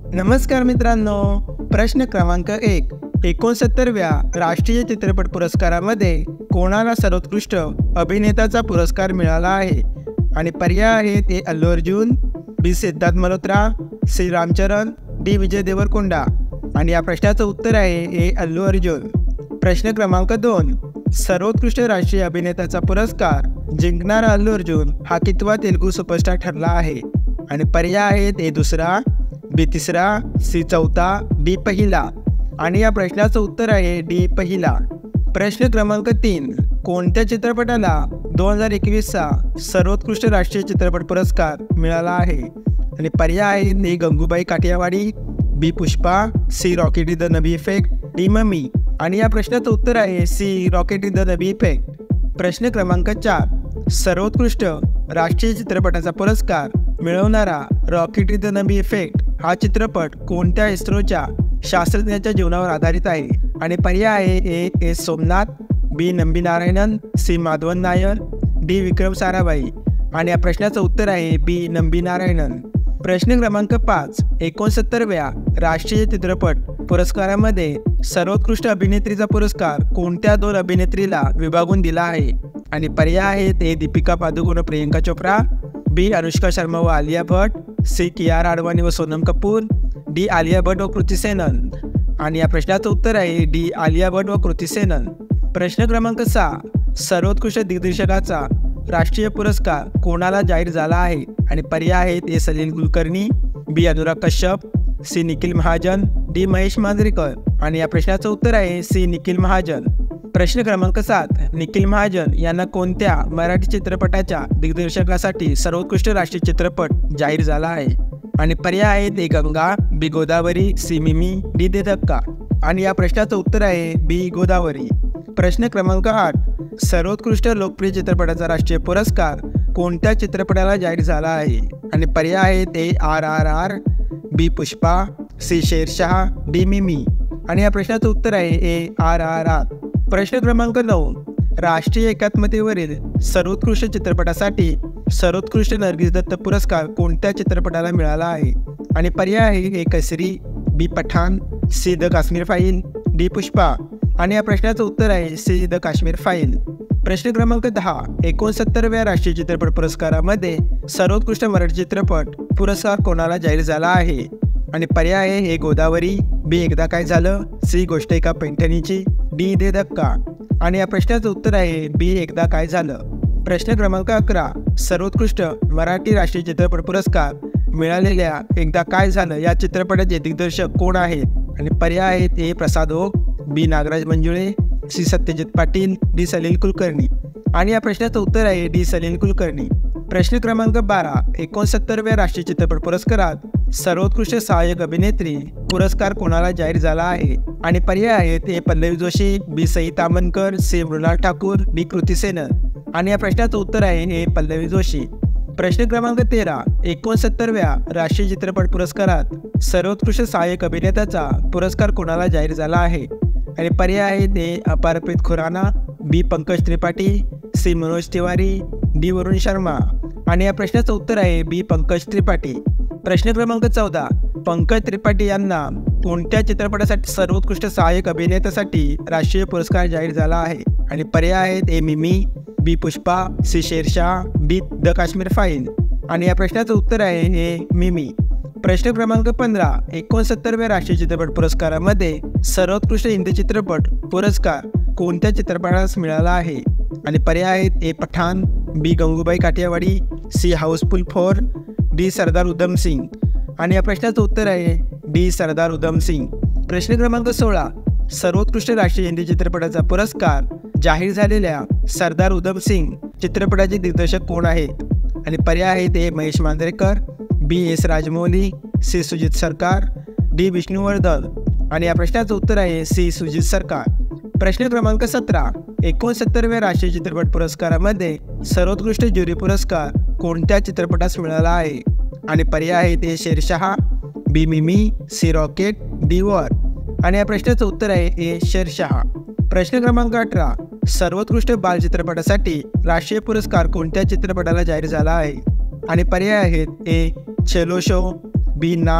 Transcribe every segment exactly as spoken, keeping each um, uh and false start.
नमस्कार मित्रांनो, प्रश्न क्रमांक एक. एकोणसत्तरव्या राष्ट्रीय चित्रपट पुरस्कारामध्ये कोणाला सर्वोत्कृष्ट अभिनेताचा पुरस्कार मिळाला आहे? आणि पर्याय आहेत: A Allu Arjun, B Siddharth Malhotra, C Ramcharan, D Vijay Deverakonda. आणि या प्रश्नाचं उत्तर आहे ए अल्लू अर्जुन. प्रश्न क्रमांक दोन. सर्वोत्कृष्ट राष्ट्रीय अभिनेताचा पुरस्कार जिंकणारा अल्लू अर्जुन हा कितवा तेलुगू सुपरस्टार ठरला आहे? आणि पर्याय आहेत: ए दुसरा, बी तिसरा, सी चौथा, डी पहिला. आणि या प्रश्नाचं उत्तर आहे डी पहिला. प्रश्न क्रमांक तीन. कोणत्या चित्रपटाला दोन हजार एकवीसचा सर्वोत्कृष्ट राष्ट्रीय चित्रपट पुरस्कार मिळाला आहे? आणि पर्याय आहेत: A Gangubai Kathiawadi, B Pushpa, C rocket in the Nambi effect, D mummy. आणि या प्रश्नाचं उत्तर आहे C rocket in the Nambi effect. प्रश्न क्रमांक चार. सर्वोत्कृष्ट राष्ट्रीय चित्रपटाचा पुरस्कार मिळवणारा rocket in the Nambi effect हा चित्रपट कोणत्या इस्रोच्या शास्त्रज्ञाच्या जीवनावर आधारित आहे? आणि पर्याय आहे: A S Somnath, B Nambi Narayanan, C Madhavan Nair, D Vikram Sarabhai. आणि या प्रश्नाचं उत्तर आहे बी नंबी नारायणन. प्रश्न क्रमांक पाच. एकोणसत्तरव्या राष्ट्रीय चित्रपट पुरस्कारामध्ये सर्वोत्कृष्ट अभिनेत्रीचा पुरस्कार कोणत्या दोन अभिनेत्रीला विभागून दिला आहे? आणि पर्याय आहेत: ए दीपिका पादुकोण व प्रियंका चोप्रा, बी अनुष्का शर्मा व आलिया भट्ट, सी कियारा आडवाणी व सोनम कपूर, डी आलिया भट्ट व कृती सेनन. आणि या प्रश्नाचं उत्तर आहे डी आलिया भट्ट व कृती सेनन. प्रश्न क्रमांक सहा. सर्वोत्कृष्ट दिग्दर्शकाचा राष्ट्रीय पुरस्कार कोणाला जाहीर झाला आहे? आणि पर्याय आहेत: A Salil Kulkarni, B Anurag Kashyap, C Nikhil Mahajan, D Mahesh Manjrekar. आणि या प्रश्नाचं उत्तर आहे सी निखिल महाजन. प्रश्न क्रमांक सात. निखिल महाजन यांना कोणत्या मराठी चित्रपटाच्या दिग्दर्शकासाठी सर्वोत्कृष्ट राष्ट्रीय चित्रपट जाहीर झाला आहे? आणि पर्याय आहेत: A Ganga, B Godavari, C Mimi, D De Dhakka. आणि या प्रश्नाचं उत्तर आहे बी गोदावरी. प्रश्न क्रमांक आठ. सर्वोत्कृष्ट लोकप्रिय चित्रपटाचा राष्ट्रीय पुरस्कार कोणत्या चित्रपटाला जाहीर झाला आहे? आणि पर्याय आहेत: A R R R, B Pushpa, C Shershaah, D Mimi. आणि या प्रश्नाचं उत्तर आहे ए आर आर आर. प्रश्न क्रमांक नऊ. राष्ट्रीय एकात्मतेवरील सर्वोत्कृष्ट चित्रपटासाठी सर्वोत्कृष्ट नर्गिस दत्त पुरस्कार कोणत्या चित्रपटाला मिळाला आहे? आणि पर्याय आहे: A Kesari, B Pathaan, C the Kashmir file, D Pushpa. आणि या प्रश्नाचं उत्तर आहे सी द काश्मीर फाईल. प्रश्न क्रमांक दहा. एकोणसत्तरव्या राष्ट्रीय चित्रपट पुरस्कारामध्ये सर्वोत्कृष्ट मराठी चित्रपट पुरस्कार कोणाला जाहीर झाला आहे? आणि पर्याय आहे: ए गोदावरी, बी एकदा काय झालं, सी गोष्ट एका पैठणीची, डी दे धक्का. आणि या प्रश्नाचं उत्तर आहे बी एकदा काय झालं. प्रश्न क्रमांक अकरा. सर्वोत्कृष्ट मराठी राष्ट्रीय चित्रपट पुरस्कार मिळालेल्या एकदा काय झालं या चित्रपटाचे दिग्दर्शक कोण आहेत? आणि पर्याय आहेत: A Prasad Oak, B Nagraj Manjule, C Satyajit Patil, D Salil Kulkarni. आणि या प्रश्नाचं उत्तर आहे डी सलील कुलकर्णी. प्रश्न क्रमांक बारा. एकोणसत्तरव्या राष्ट्रीय चित्रपट पुरस्कारात सर्वोत्कृष्ट सहाय्यक अभिनेत्री पुरस्कार कोणाला जाहीर झाला आहे? आणि पर्याय आहेत: A Pallavi Joshi, B Sai Tamhankar, C Mrunal Thakur, D Kriti Sanon. आणि या प्रश्नाचं उत्तर आहे ए पल्लवी जोशी. प्रश्न क्रमांक तेरा. एकोणसत्तरव्या राष्ट्रीय चित्रपट पुरस्कारात सर्वोत्कृष्ट सहाय्यक अभिनेत्याचा पुरस्कार कोणाला जाहीर झाला आहे? आणि पर्याय आहेत: A Aparpreet Khurana, B Pankaj Tripathi, C Manoj Tiwari, D Varun Sharma. आणि या प्रश्नाचं उत्तर आहे बी पंकज त्रिपाठी. प्रश्न क्रमांक चौदा. पंकज त्रिपाठी यांना कोणत्या चित्रपटासाठी सर्वोत्कृष्ट सहाय्यक अभिनेत्यासाठी राष्ट्रीय पुरस्कार जाहीर झाला आहे? आणि पर्याय आहेत: A Mimi, B Pushpa, C Shershaah, D the Kashmir file. आणि या प्रश्नाचं उत्तर आहे ए मिमी. प्रश्न क्रमांक पंधरा. एकोणसत्तरव्या राष्ट्रीय चित्रपट पुरस्कारामध्ये सर्वोत्कृष्ट हिंदी चित्रपट पुरस्कार कोणत्या चित्रपटास मिळाला आहे? आणि पर्याय आहेत: A Pathaan, B Gangubai Kathiawadi, C Housefull four, D Sardar Udham Singh. आणि या प्रश्नाचं उत्तर आहे डी सरदार उधम सिंग. प्रश्न क्रमांक सोळा. सर्वोत्कृष्ट राष्ट्रीय हिंदी चित्रपटाचा पुरस्कार जाहीर झालेल्या सरदार उधम सिंग चित्रपटाचे दिग्दर्शक कोण आहेत? आणि पर्याय आहेत: A Mahesh Manjrekar, B S Rajamouli, C Shoojit Sircar, D Vishnuvardhana. आणि या प्रश्नाचं उत्तर आहे सी सुजित सरकार. प्रश्न क्रमांक सतरा. एकोणसत्तरव्या राष्ट्रीय चित्रपट पुरस्कारामध्ये सर्वोत्कृष्ट ज्युरी पुरस्कार कोणत्या चित्रपटास मिळाला आहे? आणि पर्याय आहेत: ए शेरशाह, बी मिमी, सी रॉकेट, डी वॉर. आणि या प्रश्नाचं उत्तर आहे ए शेरशाह. प्रश्न क्रमांक अठरा. सर्वोत्कृष्ट बालचित्रपटासाठी राष्ट्रीय पुरस्कार कोणत्या चित्रपटाला जाहीर झाला आहे? आणि पर्याय आहेत: ए चलो show, B Naal,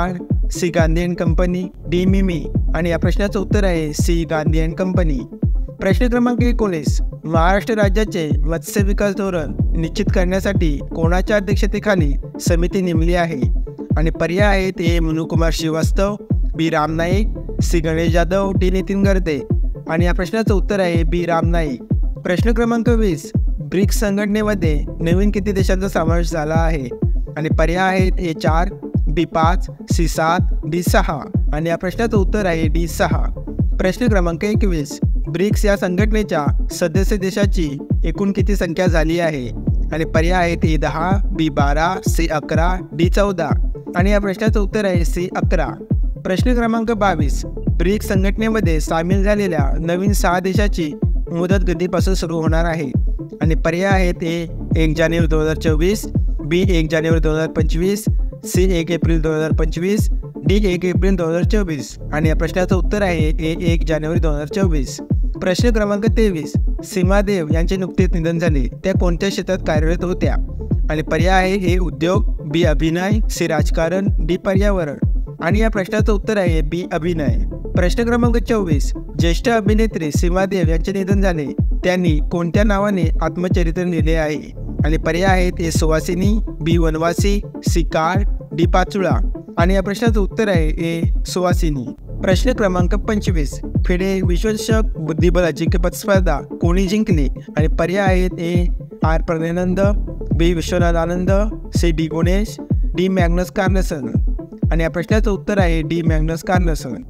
C Gandhi and company, D Mimi आणि या प्रश्नाचं उत्तर आहे सी गांधी अँड कंपनी. प्रश्न क्रमांक एकोणीस. महाराष्ट्र राज्याचे मत्स्य विकास धोरण निश्चित करण्यासाठी कोणाच्या अध्यक्षतेखाली समिती नेमली आहे? आणि पर्याय आहेत A Manukumar Shrivastava, B Ram Naik, C Ganesh Jadhav, D Nitin Garde आणि या प्रश्नाचं उत्तर आहे बी राम नाईक. प्रश्न क्रमांक वीस. ब्रिक्स संघटनेमध्ये नवीन किती देशांचा समावेश झाला आहे? आणि पर्याय आहेत ए चार, बी पाच, सी सात, डी सहा आणि या प्रश्नाचं उत्तर आहे डी सहा. प्रश्न क्रमांक एकवीस. ब्रिक्स या संघटनेच्या सदस्य देशाची एकूण किती संख्या झाली आहे? आणि पर्याय आहेत ए दहा, बी बारा, सी अकरा, डी चौदा आणि या प्रश्नाचं उत्तर आहे सी अकरा. प्रश्न क्रमांक बावीस. ब्रिक्स संघटनेमध्ये सामील झालेल्या नवीन सहा देशाची मुदत कधीपासून सुरू होणार आहे? आणि पर्याय आहेत ए एक जानेवारी दोन हजार चोवीस, बी एक जानेवारी दोन हजार पंचवीस, सी एक एप्रिल दोन हजार पंचवीस, डी एक एप्रिल दोन हजार चोवीस आणि या प्रश्नाचं उत्तर आहे ए एक जानेवारी दोन हजार चोवीस. प्रश्न क्रमांक तेवीस. सीमा देव यांचे नुकतेच निधन झाले, त्या कोणत्या क्षेत्रात कार्यरत होत्या? आणि पर्याय आहे ए उद्योग, बी अभिनय, सी राजकारण, डी पर्यावरण आणि या प्रश्नाचं उत्तर आहे बी अभिनय. प्रश्न क्रमांक चोवीस. ज्येष्ठ अभिनेत्री सीमा देव यांचे निधन झाले, त्यांनी कोणत्या नावाने आत्मचरित्र लिहिले आहे? आणि पर्याय आहेत ए सुवासिनी, बी वनवासी, सी काळ, डी पाचुळा आणि या प्रश्नाचं उत्तर आहे ए सुवासिनी. प्रश्न क्रमांक पंचवीस. फिडे विश्वचषक बुद्धिबळ अजिंक्यपद स्पर्धा कोणी जिंकली? आणि पर्याय आहेत A R Praggnanandhaa, B Viswanathan Anand, C D Gukesh, D Magnus Carlsen आणि या प्रश्नाचं उत्तर आहे डी मॅग्नस कार्लसन.